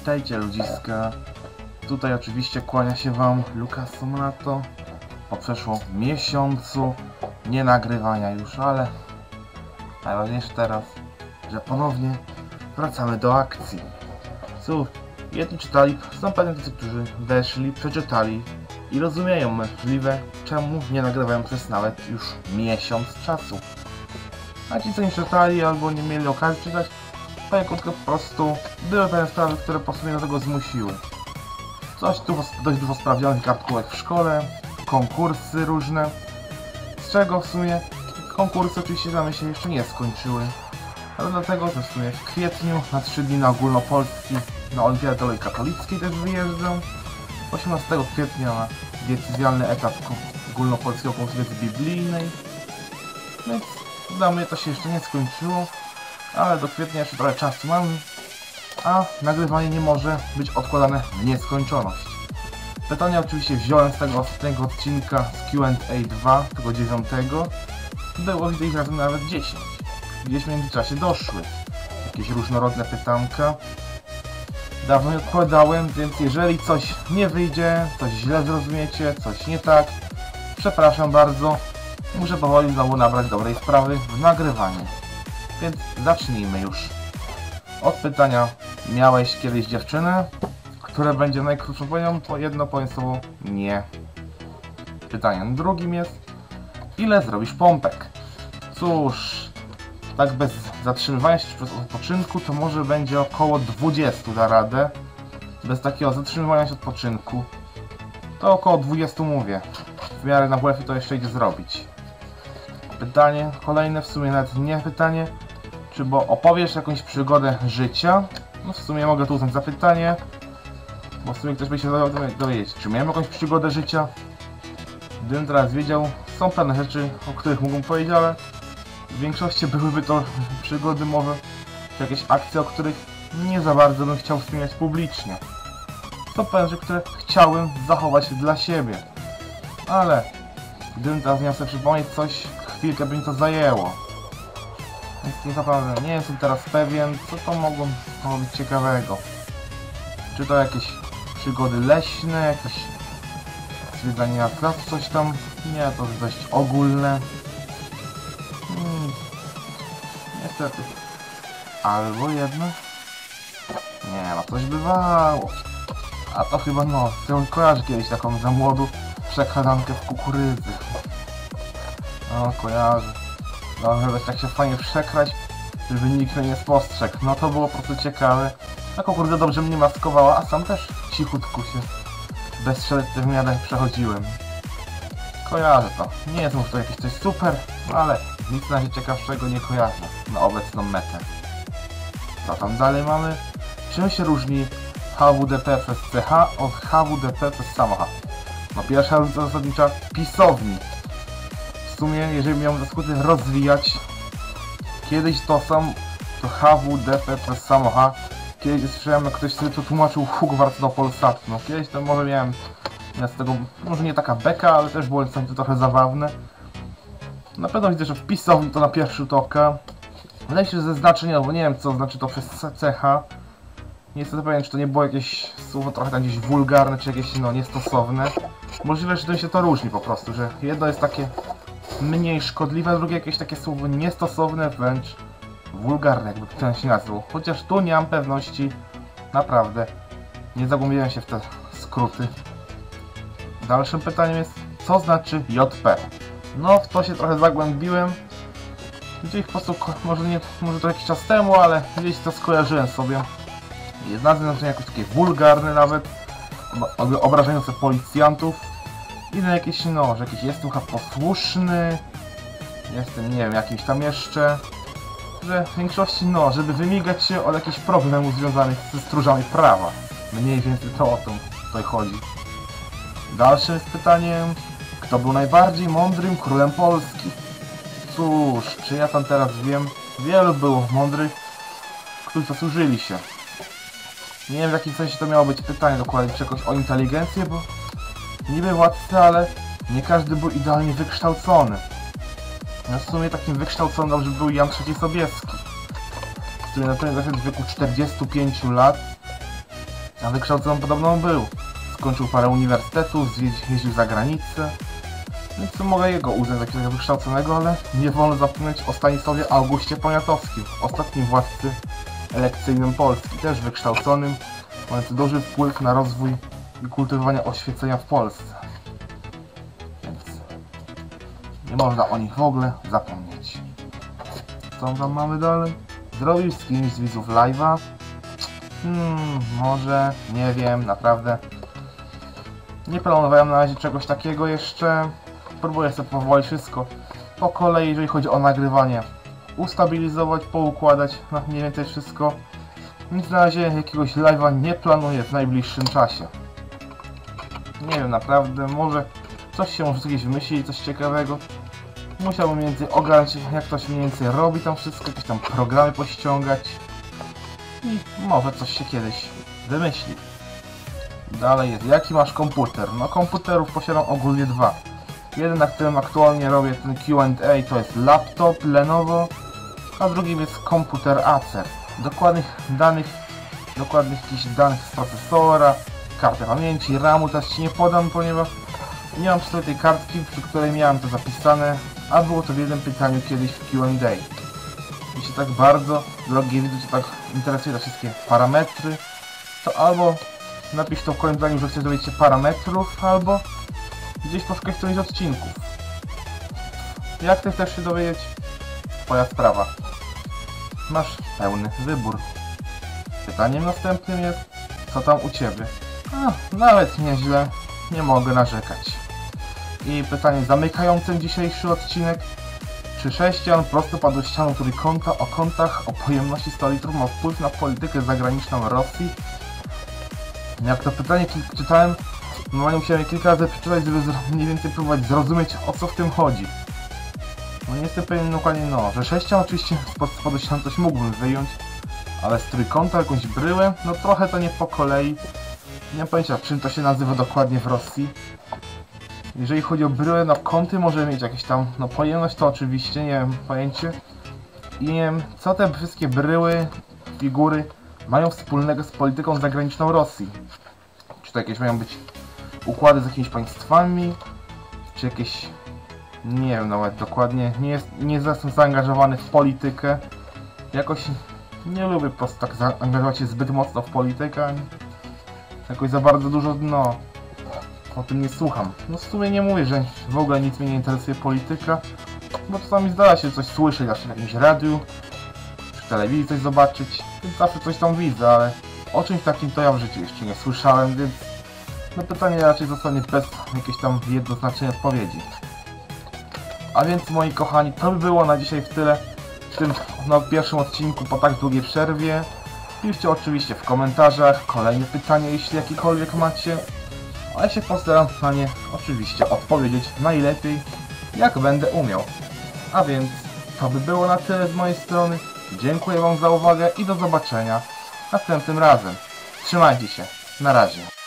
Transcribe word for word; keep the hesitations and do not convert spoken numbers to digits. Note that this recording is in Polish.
Witajcie ludziska. Tutaj oczywiście kłania się wam Lukas Monato. Po przeszło miesiącu nie nagrywania już, ale najważniejsze teraz, że ponownie wracamy do akcji. Cóż, jedni czytali, są pewnie tacy, którzy weszli, przeczytali i rozumieją możliwe, czemu nie nagrywają przez nawet już miesiąc czasu. A ci, co nie czytali albo nie mieli okazji czytać, powiem krótko, po prostu były pewne sprawy, które po prostu mnie do tego zmusiły. Coś tu dość dużo sprawdzionych kartkówek w szkole, konkursy różne, z czego w sumie konkursy oczywiście dla mnie się jeszcze nie skończyły. Ale dlatego, że w sumie w kwietniu na trzy dni na ogólnopolski, na Olimpiadę Teologii Katolickiej też wyjeżdżam. osiemnastego kwietnia na decyzjalny etap ogólnopolskiego konkursu biblijnej. Więc dla mnie to się jeszcze nie skończyło, ale do kwietnia jeszcze trochę czasu mam, a nagrywanie nie może być odkładane w nieskończoność. Pytania oczywiście wziąłem z tego ostatniego odcinka z Q and A dwa, tego dziewiątego. Było widzę ich razem nawet dziesięć. Gdzieś w międzyczasie doszły jakieś różnorodne pytanka. Dawno nie odpowiadałem, więc jeżeli coś nie wyjdzie, coś źle zrozumiecie, coś nie tak, przepraszam bardzo. Muszę powoli znowu nabrać dobrej sprawy w nagrywaniu. Więc zacznijmy już. Od pytania: miałeś kiedyś dziewczynę? Które będzie najkrótszą odpowiedzią, po jedno powiem słowo nie. Pytaniem drugim jest: ile zrobisz pompek? Cóż, tak bez zatrzymywania się przez odpoczynku to może będzie około dwudziestu da radę. Bez takiego zatrzymywania się odpoczynku to około dwudziestu mówię. W miarę na W F to jeszcze idzie zrobić. Pytanie kolejne, w sumie nawet nie pytanie, czy bo opowiesz jakąś przygodę życia? No w sumie mogę tu uznać za pytanie, bo w sumie ktoś by się dowiedzieć, czy miałem jakąś przygodę życia? Gdybym teraz wiedział, są pewne rzeczy, o których mógłbym powiedzieć, ale w większości byłyby to przygody może, czy jakieś akcje, o których nie za bardzo bym chciał wspominać publicznie. Są pewne rzeczy, które chciałem zachować dla siebie, ale gdybym teraz miał sobie przypomnieć coś, chwilkę by mi to zajęło. Więc nie naprawdę nie jestem teraz pewien, co to mogło, mogło być ciekawego. Czy to jakieś przygody leśne, jakieś zwiedzanie na placu, coś tam? Nie, to jest dość ogólne. Hmm. Niestety. Albo jedno? Nie, no coś bywało. A to chyba no, ty kojarzy kiedyś taką za młodu przekradankę w kukurydzy. No, kojarzę. No, żeby tak się fajnie przekrać, żeby nikt mnie nie spostrzegł. No to było po prostu ciekawe. Ta kukurydza dobrze mnie maskowała, a sam też cichutku się bezstrzeletnie w miarę przechodziłem. Kojarzę to. Nie jest może to jakieś coś super, no ale nic na razie ciekawszego nie kojarzę na obecną metę. Co tam dalej mamy? Czym się różni H W D P przez C H od H W D P przez samo H? No pierwsza różnica zasadnicza: pisowni. W sumie, jeżeli miałem skróty rozwijać, kiedyś to sam to H W D P przez samo H. Kiedyś słyszałem, jak ktoś sobie to tłumaczył Hogwarts do Polsatu. No kiedyś to może miałem ja z tego, może nie taka beka, ale też było to trochę zabawne. Na pewno widzę, że w pisowni to na pierwszy rzut oka. Wydaje się, że ze znaczenia, bo nie wiem, co znaczy to przez C H. Nie jestem pewien, czy to nie było jakieś słowo trochę tam gdzieś wulgarne, czy jakieś no niestosowne. Możliwe, że to się to różni po prostu, że jedno jest takie mniej szkodliwe, drugie jakieś takie słowo niestosowne, wręcz wulgarne, jakby ktoś się nazwał. Chociaż tu nie mam pewności, naprawdę. Nie zagłębiałem się w te skróty. Dalszym pytaniem jest, co znaczy J P? No, w to się trochę zagłębiłem. Gdzieś po prostu, może nie, może to jakiś czas temu, ale gdzieś to skojarzyłem sobie. Jest znaczenie jakoś takie wulgarne nawet, obrażające policjantów. Inne jakieś, no, że jakiś jestem chyba posłuszny, jestem, nie wiem, jakimś tam jeszcze, że w większości, no, żeby wymigać się od jakichś problemów związanych ze stróżami prawa. Mniej więcej to o tym tutaj chodzi. Dalsze jest pytaniem, kto był najbardziej mądrym królem Polski? Cóż, czy ja tam teraz wiem? Wielu było mądrych, którzy zasłużyli się. Nie wiem, w jakim sensie to miało być pytanie dokładnie, czy jakoś o inteligencję, bo niby władcy, ale nie każdy był idealnie wykształcony. No w sumie takim wykształconym dobrze był Jan trzeci Sobieski, który na ten w wieku czterdziestu pięciu lat A wykształcony podobno był. Skończył parę uniwersytetów, jeździł za granicę. Więc mogę jego uznać za takiego wykształconego, ale nie wolno zapomnieć o Stanisławie Augustie Poniatowskim, ostatnim władcy elekcyjnym Polski, też wykształconym, mający duży wpływ na rozwój i kultywowanie oświecenia w Polsce. Więc nie można o nich w ogóle zapomnieć. Co tam mamy dalej? Zrobił z kimś z widzów live'a? Hmm, może, nie wiem, naprawdę. Nie planowałem na razie czegoś takiego jeszcze. Próbuję sobie powoli wszystko po kolei, jeżeli chodzi o nagrywanie, ustabilizować, poukładać, no mniej więcej wszystko. Nic na razie jakiegoś live'a nie planuję w najbliższym czasie. Nie wiem, naprawdę, może coś się może jakieś wymyślić, coś ciekawego. Musiałbym mniej więcej ogarnąć, jak to się mniej więcej robi tam wszystko, jakieś tam programy pościągać. I może coś się kiedyś wymyśli. Dalej jest, jaki masz komputer? No komputerów posiadam ogólnie dwa. Jeden, na którym aktualnie robię ten Q and A, to jest laptop Lenovo, a drugim jest komputer Acer. Dokładnych danych, dokładnych jakichś danych z procesora, karty pamięci, ramu teraz Ci nie podam, ponieważ nie mam przy sobie tej kartki, przy której miałem to zapisane, a było to w jednym pytaniu kiedyś w Q and A. Jeśli tak bardzo, drogie widzów, Cię tak interesuje te wszystkie parametry, to albo napisz to w komentarzu, że chcesz dowiedzieć się parametrów, albo gdzieś poszukać któryś z odcinków. Jak Ty chcesz się dowiedzieć? Twoja sprawa. Masz pełny wybór. Pytaniem następnym jest, co tam u Ciebie? A, nawet nieźle, nie mogę narzekać. I pytanie zamykającym dzisiejszy odcinek. Czy sześcian prostopadłościaną trójkąta o kątach o pojemności sto litrów ma wpływ na politykę zagraniczną Rosji? Jak to pytanie czytałem, no musiałem je kilka razy przeczytać, żeby mniej więcej próbować zrozumieć, o co w tym chodzi. No nie jestem pewien dokładnie, no, że sześcian oczywiście z prostopadłościaną coś mógłbym wyjąć, ale z trójkąta jakąś bryłę, no trochę to nie po kolei. Nie mam pojęcia, czym to się nazywa dokładnie w Rosji. Jeżeli chodzi o bryłę, no kąty może mieć jakieś tam, no pojemność to oczywiście, nie wiem, pojęcie. I nie wiem, co te wszystkie bryły, figury mają wspólnego z polityką zagraniczną Rosji. Czy to jakieś mają być układy z jakimiś państwami, czy jakieś, nie wiem nawet dokładnie, nie, jest, nie jestem zaangażowany w politykę. Jakoś nie lubię po prostu tak zaangażować się zbyt mocno w politykę. Jakoś za bardzo dużo, no, o tym nie słucham. No w sumie nie mówię, że w ogóle nic mnie nie interesuje polityka, bo czasami zdarza się coś słyszeć, zawsze w jakimś radiu, czy w telewizji coś zobaczyć, więc zawsze coś tam widzę, ale o czymś takim to ja w życiu jeszcze nie słyszałem, więc no pytanie raczej zostanie bez jakiejś tam jednoznacznej odpowiedzi. A więc moi kochani, to by było na dzisiaj w tyle w tym no, pierwszym odcinku po tak długiej przerwie. Piszcie oczywiście w komentarzach kolejne pytania, jeśli jakiekolwiek macie. A ja się postaram na nie oczywiście odpowiedzieć najlepiej, jak będę umiał. A więc to by było na tyle z mojej strony. Dziękuję Wam za uwagę i do zobaczenia następnym razem. Trzymajcie się. Na razie.